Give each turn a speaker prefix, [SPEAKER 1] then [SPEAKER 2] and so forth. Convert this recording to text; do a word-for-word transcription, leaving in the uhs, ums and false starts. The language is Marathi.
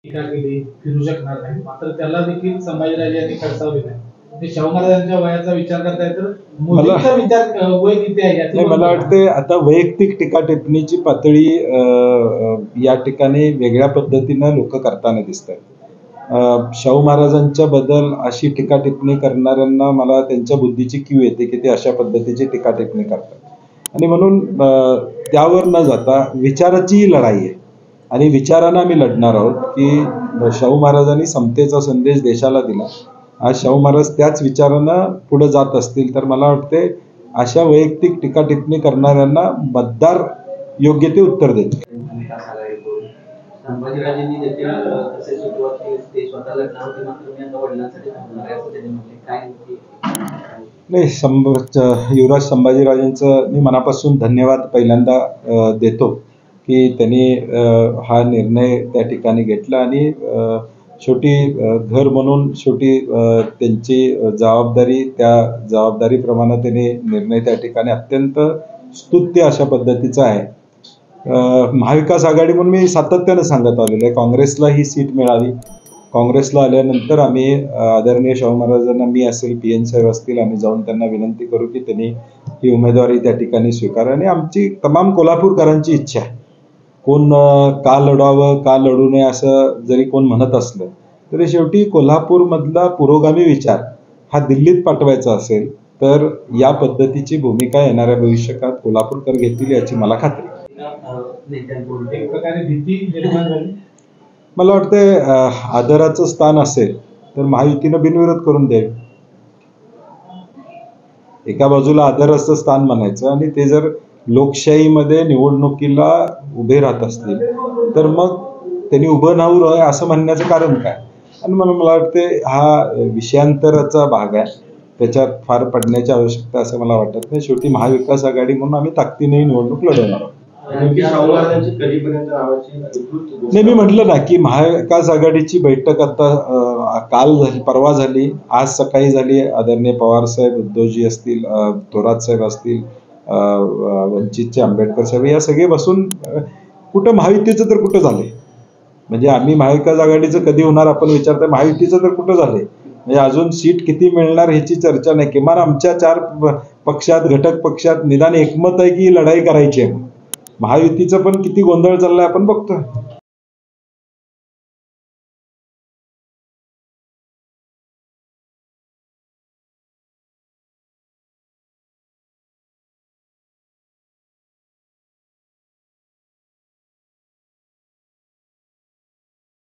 [SPEAKER 1] टीका केली फिरू शकणार नाही, मात्र त्याला देखील संभाजीराजे यांनी खडसावले नाही. ते शाहू महाराजांच्या वयाचा विचार करताय तर मोदींचा विचार वय किती आहे याचं
[SPEAKER 2] मला वाटते आता वैयक्तिक टीका टिप्पणीची पातळी या ठिकाणी वेगळ्या पद्धतीनं लोक करताना दिसतात. शाहू महाराजांच्या बद्दल अशी टीका टिप्पणी करणाऱ्यांना मला त्यांच्या बुद्धीची कीव येते की ते अशा पद्धतीची टीका टिप्पणी करतात आणि म्हणून त्यावर न जाता विचाराची लढाई आहे आणि विचारांना आम्ही लढणार आहोत की शाहू महाराजांनी समतेचा संदेश देशाला दिला. आज शाहू महाराज त्याच विचारानं पुढे जात असतील तर मला वाटते अशा वैयक्तिक टीका टिप्पणी करणाऱ्यांना मतदार योग्य ते उत्तर देतील.
[SPEAKER 3] संभाजीराजेंनी देखील तसे सुरुवात केली, ते स्वतः लढणार होते मात्र मी आता वडिलांसाठी थांबणार आहे असं त्यांनी म्हटले. काय
[SPEAKER 2] नाही, संभ युवराज संभाजीराजेंचं मी मनापासून धन्यवाद पहिल्यांदा देतो की त्यांनी हा निर्णय त्या ठिकाणी घेतला आणि शेवटी घर म्हणून शेवटी त्यांची जबाबदारी त्या जबाबदारीप्रमाणे त्यांनी निर्णय त्या ठिकाणी अत्यंत स्तुत्य अशा पद्धतीचा आहे. महाविकास आघाडी म्हणून मी सातत्यानं सांगत आलेलो आहे काँग्रेसला ही सीट मिळावी. काँग्रेसला आल्यानंतर आम्ही आदरणीय शाहू महाराजांना, मी असेल, पी एन साहेब असतील, आम्ही जाऊन त्यांना विनंती करू की त्यांनी ही उमेदवारी त्या ठिकाणी स्वीकारा. आणि आमची तमाम कोल्हापूरकरांची इच्छा आहे, कोण का लढावं का लढू नये असं जरी कोण म्हणत असलं तरी शेवटी कोल्हापूरमधला पुरोगामी विचार हा दिल्लीत पाठवायचा असेल तर या पद्धतीची भूमिका येणाऱ्या भविष्यकाळात कोल्हापूरकर घेतील याची मला खात्री.
[SPEAKER 1] एक प्रकारे भीती निर्माण झाली.
[SPEAKER 2] मला वाटतं आदराचं स्थान असेल तर महायुतीनं बिनविरोध करून द्यावे. एका बाजूला आदराचं स्थान म्हणायचं आणि ते जर लोकशाहीमध्ये निवडणुकीला उभे राहत असतील तर मग त्यांनी उभं राहू नये असं म्हणण्याचं कारण काय. आणि म्हणून मला वाटते हा विषयांतराचा भाग आहे, त्याच्यात फार पडण्याची आवश्यकता असं मला वाटत नाही. शेवटी महाविकास आघाडी म्हणून आम्ही ताकदीने निवडणूक लढवणार आहोत. नाही, मी म्हटलं ना की महाविकास आघाडीची बैठक आता काल झाली, परवा झाली, आज सकाळी झाली. आदरणीय पवार साहेब, उद्धवजी असतील, थोरात साहेब असतील, वंचितचे आंबेडकर साहेब, या सगळे बसून कुठं महायुतीचं तर कुठं झालंय. म्हणजे आम्ही महाविकास आघाडीचं कधी होणार आपण विचारता, महायुतीचं तर कुठं झालंय. म्हणजे अजून सीट किती मिळणार ह्याची चर्चा नाही. किमान आमच्या चार पक्षात, घटक पक्षात निदान एकमत आहे की लढाई करायची आहे. महायुतीचं पण किती गोंधळ चाललाय आपण बघतोय.